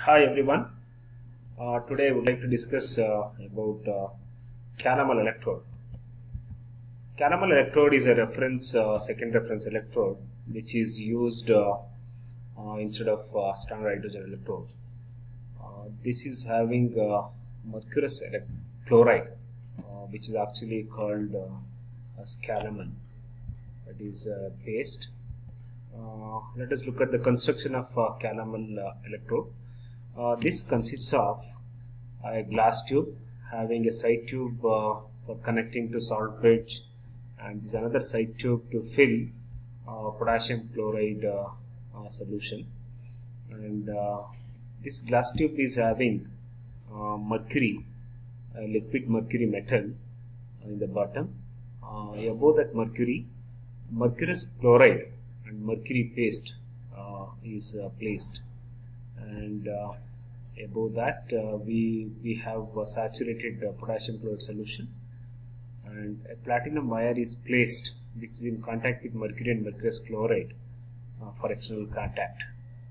Hi everyone. Today I would like to discuss about Calomel electrode. Calomel electrode is a reference, second reference electrode, which is used instead of standard hydrogen electrode. This is having mercurous chloride, which is actually called as Calomel. That is paste. Let us look at the construction of Calomel electrode. This consists of a glass tube having a side tube for connecting to salt bridge, and this another side tube to fill potassium chloride solution. And this glass tube is having mercury, liquid mercury metal in the bottom. Above that mercury, mercurous chloride and mercury paste is placed, and above that we have saturated potassium chloride solution, and a platinum wire is placed which is in contact with mercury and mercurous chloride for external contact.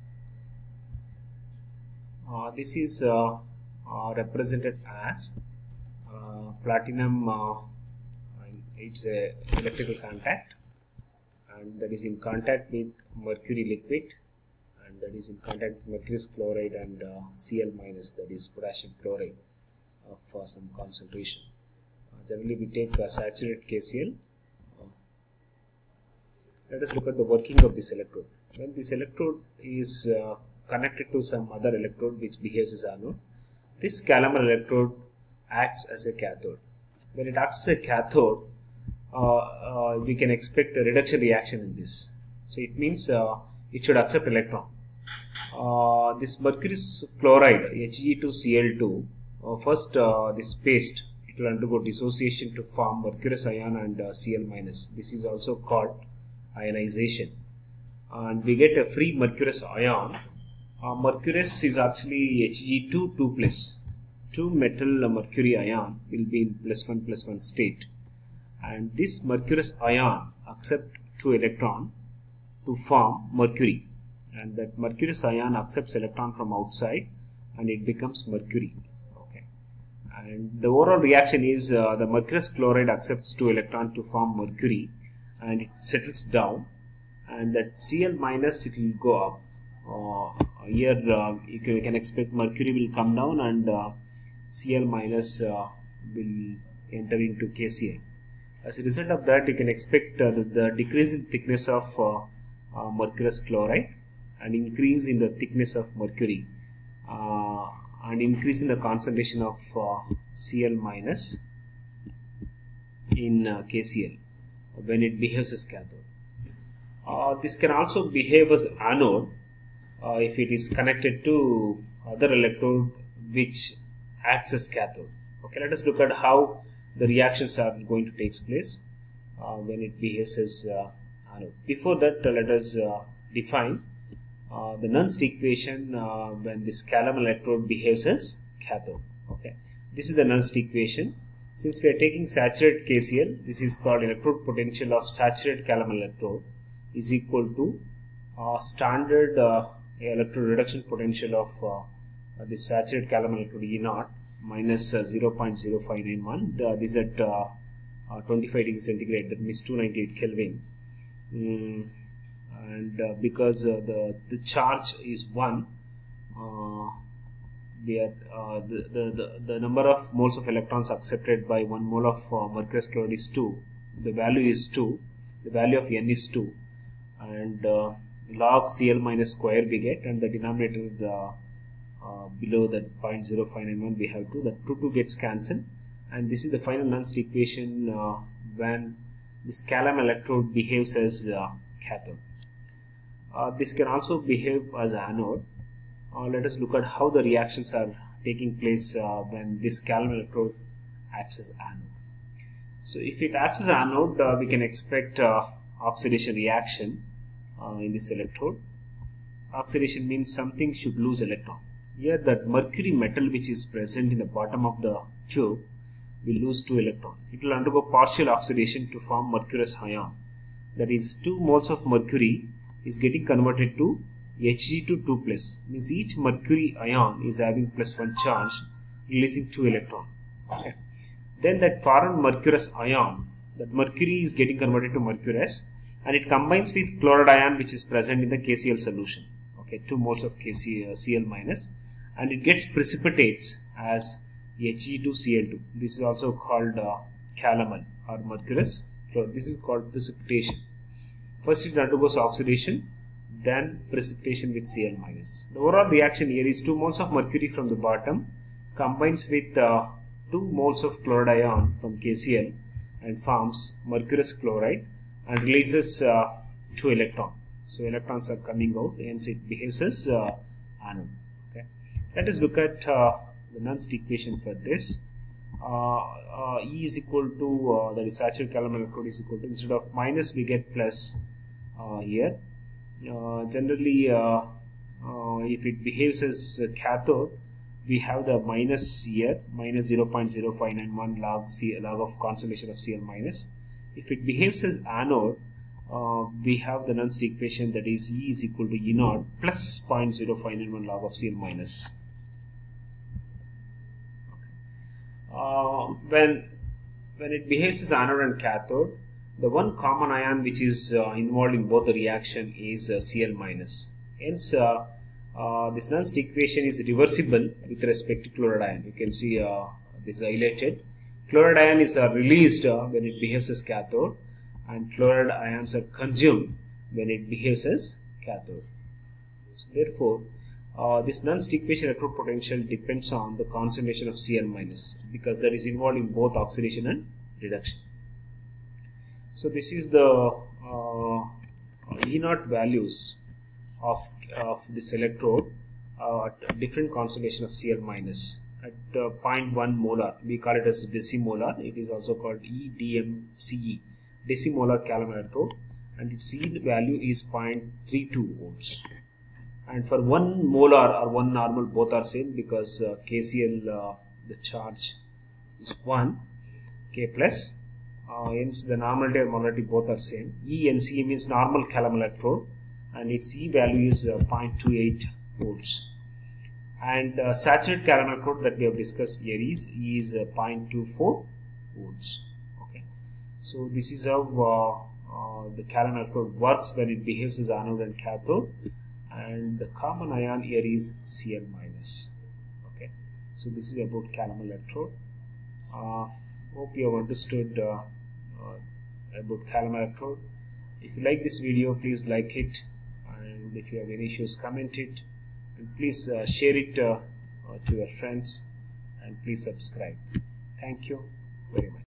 This is represented as platinum, it's a electrical contact, and that is in contact with mercury liquid, and that is in contact with mercurous chloride and Cl minus, that is potassium chloride for some concentration. Generally we take saturated KCl. Let us look at the working of this electrode. When this electrode is connected to some other electrode which behaves as anode, this Calomel electrode acts as a cathode. When it acts as a cathode, we can expect a reduction reaction in this. So it means it should accept electron. This mercurous chloride Hg2Cl2, first this paste, it will undergo dissociation to form mercurous ion and Cl minus. This is also called ionization, and we get a free mercurous ion. Mercurous is actually Hg2 2+. 2 metal mercury ion will be in +1+1 state, and this mercurous ion accepts 2 electron to form mercury, and that mercurous ion accepts electron from outside and it becomes mercury. Okay, and the overall reaction is the mercurous chloride accepts 2 electron to form mercury, and it settles down, and that Cl minus, it will go up. Here you can expect mercury will come down and Cl minus will enter into KCl. As a result of that, you can expect the decrease in thickness of mercurous chloride and increase in the thickness of mercury, and increase in the concentration of Cl minus in KCl when it behaves as cathode. This can also behave as anode if it is connected to other electrode which acts as cathode. Okay, let us look at how the reactions are going to take place when it behaves as anode. Before that, let us define the Nernst equation when this Calomel electrode behaves as cathode. Okay, this is the Nernst equation. Since we are taking saturated KCl, this is called electrode potential of saturated Calomel electrode is equal to standard electrode reduction potential of this saturated Calomel electrode E0 minus 0.0591. This is at 25 degrees centigrade, that means 298 Kelvin. And because the charge is 1, the number of moles of electrons accepted by 1 mole of mercurous chloride is 2. The value is 2. The value of N is 2, and log Cl minus square we get, and the denominator below that 0.0591 we have 2. That 2 gets cancelled, and this is the final Nernst equation when this Calomel electrode behaves as cathode. This can also behave as anode. Let us look at how the reactions are taking place when this Calomel electrode acts as anode. So if it acts as anode, we can expect oxidation reaction in this electrode. Oxidation means something should lose electron. Here that mercury metal which is present in the bottom of the tube will lose 2 electrons. It will undergo partial oxidation to form mercurous ion. That is, 2 moles of mercury is getting converted to Hg2 2 plus, means each mercury ion is having +1 charge, releasing 2 electrons. Okay. Then that foreign mercurous ion, that mercury is getting converted to mercurous, and it combines with chloride ion which is present in the KCl solution. Okay, 2 moles of Cl minus, and it gets precipitates as Hg2Cl2. This is also called calomel or mercurous. So this is called precipitation. First it undergoes oxidation, then precipitation with Cl minus. The overall reaction here is 2 moles of mercury from the bottom combines with 2 moles of chloride ion from KCl and forms mercurous chloride and releases 2 electrons. So electrons are coming out, hence it behaves as anode. Okay. Let us look at the Nernst equation for this. E is equal to, that is saturated calomel electrode is equal to, instead of minus we get plus here. Generally if it behaves as a cathode, we have the minus here, minus 0.0591 log of concentration of Cl minus. If it behaves as anode, we have the Nernst equation, that is E is equal to E naught plus 0.0591 log of Cl minus. When it behaves as anode and cathode, the one common ion which is involved in both the reaction is Cl minus. Hence, this Nernst equation is reversible with respect to chloride ion. You can see this is highlighted. Chloride ion is released when it behaves as cathode, and chloride ions are consumed when it behaves as cathode. So therefore, this Nernst equation electrode potential depends on the concentration of Cl minus, because that is involved in both oxidation and reduction. So this is the E naught values of this electrode at different concentration of Cl minus. At 0.1 molar, we call it as decimolar. It is also called EDMCE, decimolar calomel electrode, and its E value is 0.32 volts. And for 1 molar or 1 normal, both are same, because KCl the charge is 1, K plus, hence the normality and molarity both are same. E and C means normal calomel electrode, and its E value is 0.28 volts. And saturated calomel electrode that we have discussed here is E is 0.24 volts. Okay, so this is how the calomel electrode works when it behaves as anode and cathode, and the common ion here is Cl minus. Okay, so this is about calomel electrode. Hope you have understood about calomel electrode. If you like this video, please like it, and if you have any issues, comment it, and please share it to your friends, and please subscribe. Thank you very much.